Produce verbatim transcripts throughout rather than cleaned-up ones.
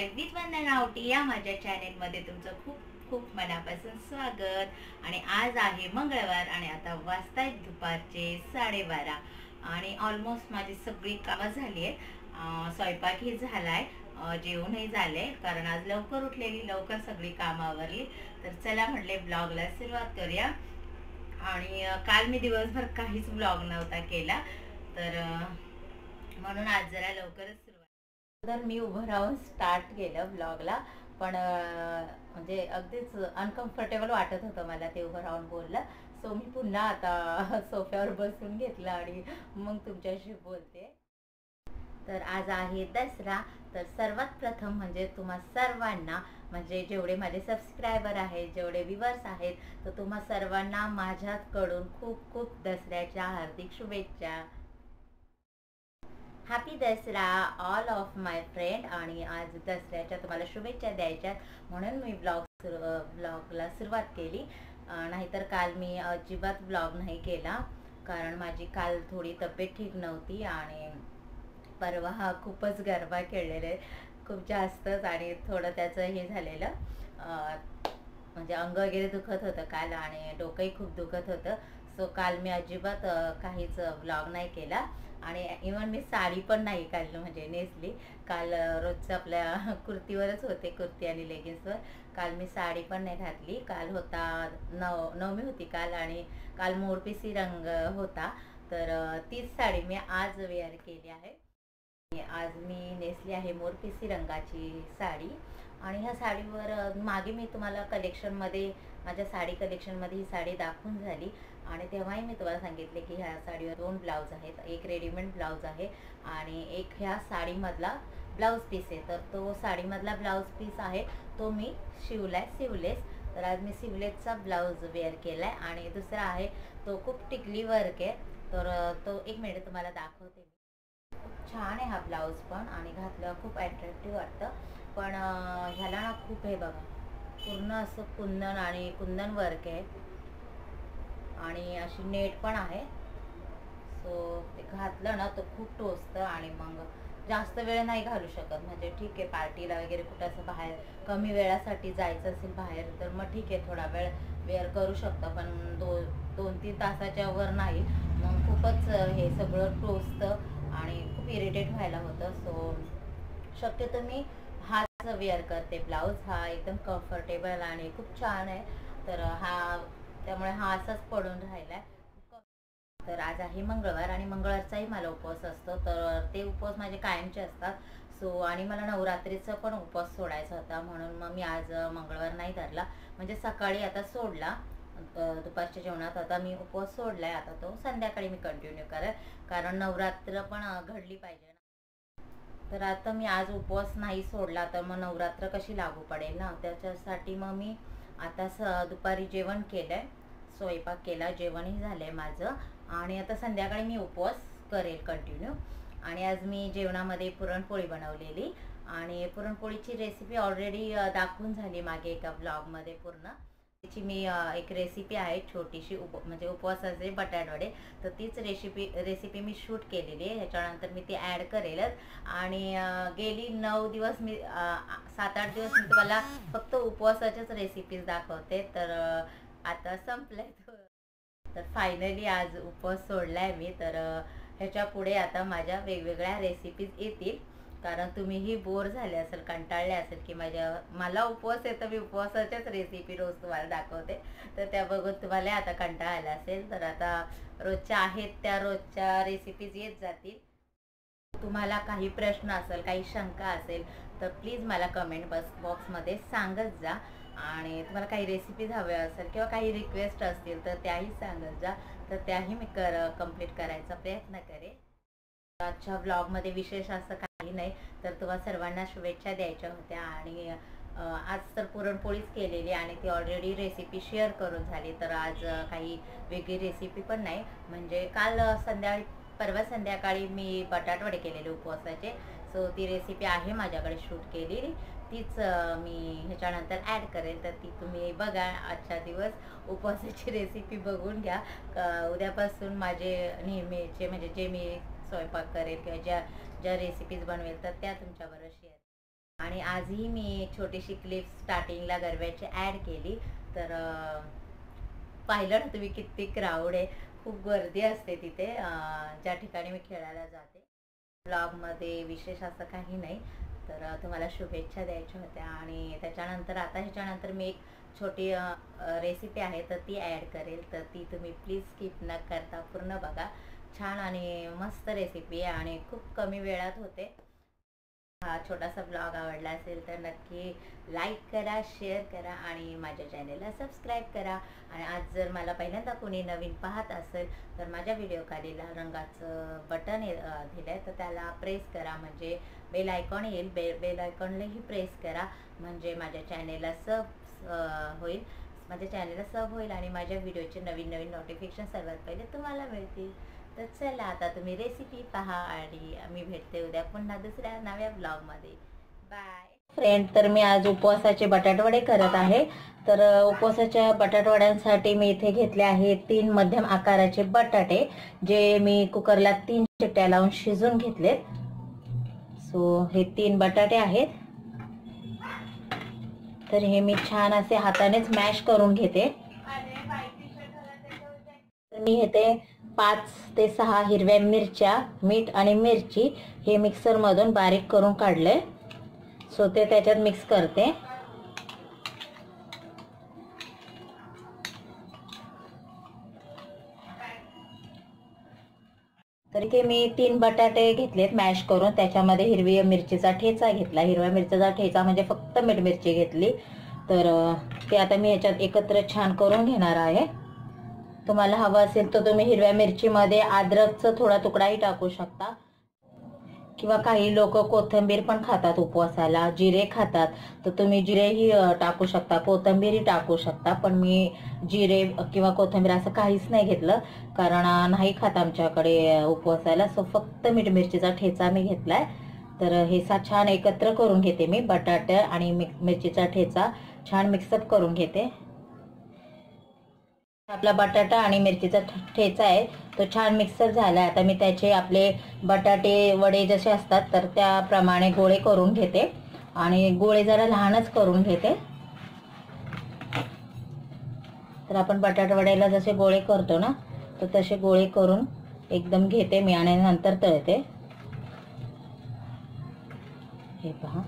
Life with वंदना आवटी या माझ्या चॅनेलमध्ये तुमचं खूप खूप मनापासून स्वागत। आणि आज आहे मंगळवार आणि आता वाजतायत दुपारचे साडेबारा आणि ऑलमोस्ट माझी सगळी कामं झाली आहेत। स्वयंपाकही झालाय, जेवणही झाले, कारण आज लवकर उठलेली, लवकर सगळी कामं आवरली। तर चला म्हटले ब्लॉगला सुरुवात करूया। आणि काल मी दिवसभर काहीच ब्लॉग नव्हता केला, तर म्हणून आज जरा लवकरच सुरुवात। तर मी उभं राहून स्टार्ट केलं ब्लॉगला, पण म्हणजे अगदीच अनकम्फर्टेबल वाटत होतं मला ते उभं राहून बोललं। सो मी पुन्हा आता सोफ्यावर बसून घेतलं आणि मग तुमच्याशी बोलते। तर आज आहे दसरा। तर सर्वात प्रथम म्हणजे तुम्हा सर्वांना, म्हणजे जेवढे माझे सबस्क्रायबर आहेत, जेवढे व्ह्यूअर्स आहेत, तर तुम्हा सर्वांना माझ्याकडून खूप खूप दसऱ्याच्या हार्दिक शुभेच्छा। Happy Dasara all of my friend. आणि आज दसऱ्याच्या तुम्हाला शुभेच्छा द्यायच्या म्हणून मी ब्लॉग सुरू ब्लॉगला सुरुवात केली। नाहीतर काल मी अजिबात ब्लॉग नाही केला, कारण माझी काल थोडी तब्येत ठीक नव्हती आणि परवा हा खूपच गरबा खेळलेले, खूप जास्तच, आणि थोडं त्याचं हे झालेलं, म्हणजे अंग वगैरे दुखत होतं काल आणि डोकंही खूप दुखत होतं। सो काल मी अजिबात काहीच ब्लॉग नाही केला आणि इवन मी साडी पण नाही काल म्हणजे नेसली। काल रोजचं आपल्या कुर्तीवरच होते, कुर्ती आणि लेगिन्सवर। काल मी साडी पण नाही घातली। काल होता नव नवमी होती काल, आणि काल मोरपिसी रंग होता, तर तीच साडी मी आज वेअर केली आहे। आज मी नेसली आहे मोरपिसी रंगाची साडी। आणि ह्या साडीवर मागे मी तुम्हाला कलेक्शनमध्ये, माझ्या साडी कलेक्शनमध्ये ही साडी दाखवून झाली, आणि तेव्हाही मी तुम्हाला सांगितले की ह्या साडीवर दोन ब्लाऊज आहेत, एक रेडीमेड ब्लाऊज आहे आणि एक ह्या साडीमधला ब्लाऊज पीस आहे। तर तो साडीमधला ब्लाऊज पीस आहे तो मी शिवलाय सिवलेस। तर आज मी सिवलेसचा ब्लाऊज वेअर केलाय आणि दुसरा आहे तो खूप टिकली वर्क आहे, तर तो एक मिनिट तुम्हाला दाखवते। खूप छान आहे हा ब्लाऊज पण, आणि घातल्यावर खूप अट्रॅक्टिव्ह वाटतं। पण ह्याला ना खूप हे बघा, पूर्ण असं कुंदन आणि कुंदन वर्क आहे आणि अशी नेट पण आहे। सो ते घातलं ना तर खूप टोचतं आणि मग जास्त वेळ नाही घालू शकत। म्हणजे ठीक आहे, पार्टीला वगैरे कुठं असं बाहेर कमी वेळासाठी जायचं असेल बाहेर, तर मग ठीक आहे, थोडा वेळ वेअर करू शकतो, पण दो दोन तीन तासाच्या वर नाही, मग खूपच हे सगळं टोचतं आणि खूप इरिटेट व्हायला होतं। सो शक्यतो मी हाच वेअर करते ब्लाऊज। हा एकदम कम्फर्टेबल आणि खूप छान आहे, तर हा त्यामुळे हा असाच पडून राहिलाय। तर आज आहे मंगळवार आणि मंगळवारचाही मला उपवास असतो, तर ते उपवास माझे कायमचे असतात। सो आणि मला नवरात्रीचा पण उपवास सोडायचा होता, म्हणून मग मी आज मंगळवार नाही धरला, म्हणजे सकाळी आता सोडला, दुपारच्या जेवणात आता मी उपवास सोडलाय। आता तो संध्याकाळी मी कंटिन्यू करेल, कारण नवरात्र पण घडली पाहिजे ना। तर आता मी आज उपवास नाही सोडला तर मग नवरात्र कशी लागू पडेल ना, त्याच्यासाठी मग मी आता स दुपारी जेवण केलंय, स्वयंपाक केला, जेवणही झालंय माझं, आणि आता संध्याकाळी मी उपवास करेल कंटिन्यू। आणि आज मी जेवणामध्ये पुरणपोळी बनवलेली, आणि पुरणपोळीची रेसिपी ऑलरेडी दाखवून झाली मागे एका ब्लॉगमध्ये पूर्ण। त्याची मी एक रेसिपी आहे छोटीशी, उप म्हणजे उपवासाचे बटाटवडे, तर तीच रेसिपी रेसिपी मी शूट केलेली आहे। ह्याच्यानंतर मी ती ॲड करेलच, आणि गेली नऊ दिवस मी सात आठ दिवस मी तुम्हाला फक्त उपवासाच्याच रेसिपीज दाखवते, तर आता संपलंय। तर फायनली आज उपवास सोडलाय मी, तर ह्याच्या पुढे आता माझ्या वेगवेगळ्या रेसिपीज येतील, कारण तुम्हीही बोर झाले असेल, कंटाळले असेल की माझ्या मला उपवास आहे तर मी उपवासाच्याच रेसिपी रोज तुम्हाला दाखवते, तर त्या बघून तुम्हाला आता कंटाळा आला असेल। तर आता रोजच्या आहेत त्या रोजच्या रेसिपीज येत जातील। तुम्हाला काही प्रश्न असेल, काही शंका असेल, तर प्लीज मला कमेंट बॉक्समध्ये सांगत जा, आणि तुम्हाला काही रेसिपीज हव्या असेल किंवा काही रिक्वेस्ट असतील तर त्याही सांगत जा, तर त्याही मी कर कंप्लीट करायचा प्रयत्न करेन। आजच्या ब्लॉगमध्ये विशेष असं काही नाही, तर तुम्हाला सर्वांना शुभेच्छा द्यायच्या होत्या, आणि आज तर पुरणपोळीच केलेली आणि ती ऑलरेडी रेसिपी शेअर करून झाली, तर आज काही वेगळी रेसिपी पण नाही। म्हणजे काल संध्याकाळी परवा संध्याकाळी मी बटाटवडे केलेले उपवासाचे, सो ती रेसिपी आहे माझ्याकडे शूट केलेली, तीच मी ह्याच्यानंतर ॲड करेल, तर ती तुम्ही बघा। आजचा दिवस उपवासाची रेसिपी बघून घ्या, उद्यापासून माझे नेहमीचे म्हणजे जे मी स्वयंपाक करेल किंवा ज्या ज्या रेसिपीज बनवेल तर त्या तुमच्याबरोबर शेअर आणि आजही मी छोटीशी क्लिप स्टार्टिंगला गरब्याची ॲड केली. तर पाहिलं ना तुम्ही किती क्राऊड आहे, खूप गर्दी असते तिथे ज्या ठिकाणी मी खेळायला जाते. ब्लॉगमध्ये विशेष असं काही नाही. तर तुम्हाला शुभेच्छा द्यायच्या होत्या. आणि त्याच्यानंतर आता ह्याच्यानंतर मी एक छोटी रेसिपी आहे तर ती ॲड करेल, तर ती तुम्ही प्लीज स्किप न करता पूर्ण बघा. छान आणि मस्त रेसिपी आहे आणि खूप कमी वेळात होते. हा छोटासा ब्लॉग आवडला असेल तर नक्की लाईक करा, शेअर करा आणि माझ्या चॅनेलला सबस्क्राईब करा. आणि आज जर मला पहिल्यांदा कोणी नवीन पाहत असेल तर माझ्या व्हिडिओ खाली लाल रंगाचं बटन दिलं आहे तर त्याला प्रेस करा, म्हणजे बेल आयकॉन येईल. बे बेल आयकॉनलाही प्रेस करा, म्हणजे माझ्या चॅनेलला सब होईल माझ्या चॅनेलला सब होईल आणि माझ्या व्हिडिओचे नवीन नवीन नोटिफिकेशन सर्वात पहिले तुम्हाला मिळतील. तर चला आता तुम्ही रेसिपी पहा आणि मी भेटते उद्या पुन्हा दुसऱ्या नव्या ब्लॉगमध्ये. Bye friend. तर मी आज उपवासाचे बटाटवडे करत आहे. तर उपवासाच्या बटाटवड्यांसाठी मी इथे घेतले आहे तीन मध्यम आकाराचे बटाटे, जे मी कुकरला तीन शिट्ट्या लावून शिजून घेतलेत. सो हे तीन बटाटे आहेत. तर हे मी छान असे हातानेच मॅश करून घेते. तर मी घेते पाच ते सहा हिरव्या मिरच्या, मीठ आणि मिरची हे मिक्सर मधून बारीक करून काढले. सो ते त्याच्यात मिक्स करते. तर इथे मी तीन बटाटे घेतलेत मॅश करून, त्याच्यामध्ये हिरवी मिरचीचा ठेचा घेतला. हिरव्या मिरचीचा ठेचा म्हणजे फक्त मीठ मिरची घेतली. तर ते आता मी ह्याच्यात एकत्र छान करून घेणार आहे. तुम्हाला हवं असेल तर तुम्ही हिरव्या मिरचीमध्ये अद्रकचा थोडा तुकडाही टाकू शकता, किंवा काही लोक कोथिंबीर पण खातात उपवासाला, जिरे खातात तर तुम्ही जिरेही टाकू शकता, कोथिंबीरही टाकू शकता. पण मी जिरे किंवा कोथिंबीर असं काहीच नाही घेतलं, कारण नाही खात आमच्याकडे उपवासाला. सो फक्त मीठ मिरचीचा ठेचा मी घेतलाय. तर हे सा छान एकत्र करून घेते मी. बटाटे आणि मिरचीचा ठेचा छान मिक्सअप करून घेते. आपला बटाटा आणि मिरचीचा ठेचा आहे तो छान मिक्सर झाला. आता मी त्याचे आपले बटाटे वडे जसे असतात तर त्याप्रमाणे गोळे करून घेते आणि गोळे जरा लहानच करून घेते. तर आपण बटाटा वड्याला जसे गोळे करतो ना तर तसे गोळे करून एकदम घेते मी आणि नंतर तळते. हे पहा.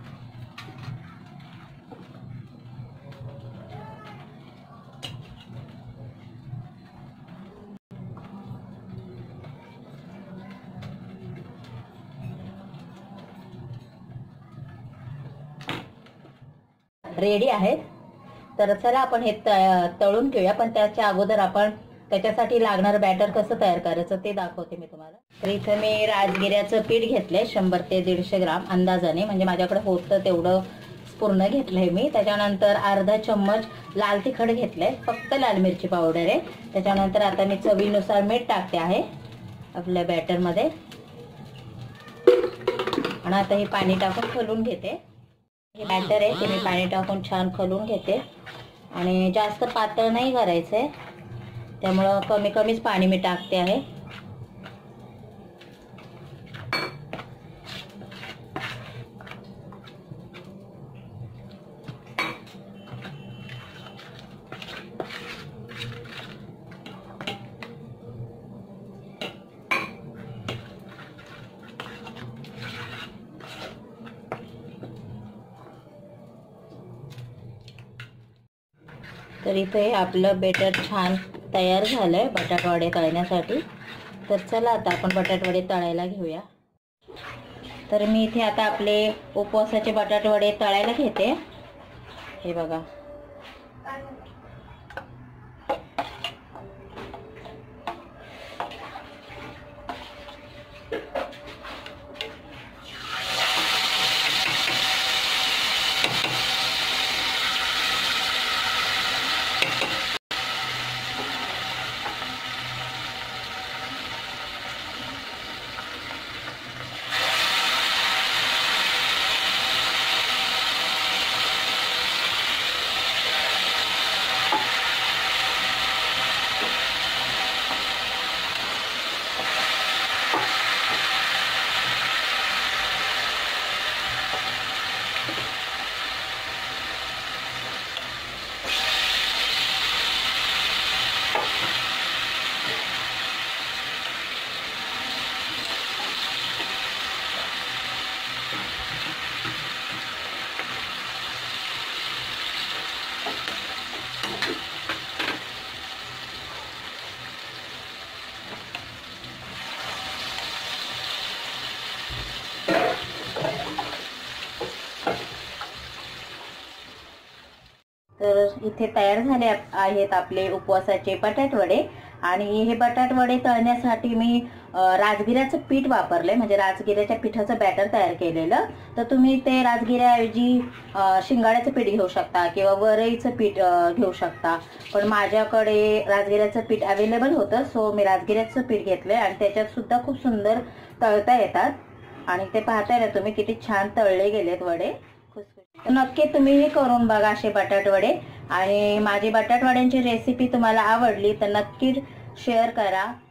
रेडी आहेत. तर चला आपण हे तळून घेऊया, पण त्याच्या अगोदर आपण त्याच्यासाठी लागणारं बॅटर कसं तयार करायचं ते दाखवते मी तुम्हाला. तर इथं मी राजगिऱ्याचं पीठ घेतलंय शंभर ते दीडशे ग्राम अंदाजाने, म्हणजे माझ्याकडे होतं तेवढं पूर्ण घेतलंय मी. त्याच्यानंतर अर्धा चम्मच लाल तिखट घेतलंय, फक्त लाल मिरची पावडर आहे. त्याच्यानंतर आता मी चवीनुसार मीठ टाकते आहे आपल्या बॅटरमध्ये. आणि आता हे पाणी टाकून खलून घेते. हे बॅटर आहे ते मी पाणी टाकून छान खलून घेते. आणि जास्त पातळ नाही करायचंय, त्यामुळं कमी कमीच पाणी मी टाकते आहे. तर इथे आपलं बेटर छान तयार झालंय बटाटवडे तळण्यासाठी. तर चला आता आपण बटाटवडे तळायला घेऊया. तर मी इथे आता आपले उपवासाचे बटाटवडे तळायला घेते. हे बघा. इथे तयार झाले आहेत आपले उपवासाचे बटाटवडे। आणि हे बटाटवडे तळण्यासाठी मी राजगिऱ्याचं पीठ वापरले, म्हणजे राजगिऱ्याच्या पिठाचं बॅटर तयार केलेलं। तर तुम्ही ते राजगिऱ्याऐवजी शिंगाड्याचं पीठ घेऊ शकता किंवा वरईचं पीठ घेऊ शकता, पण माझ्याकडे राजगिऱ्याचं पीठ अवेलेबल होतं, सो मी राजगिऱ्याचं पीठ घेतलं आणि त्याच्यात सुद्धा खूप सुंदर तळता येतात। आणि ते पाहताय ना तुम्ही किती छान तळले गेलेत वडे, खुसखुशीत। नक्की तुम्हीही करून बघा असे बटाटवडे। आणि माझी बटाटवड्यांची रेसिपी तुम्हाला आवडली तर नक्की शेअर करा।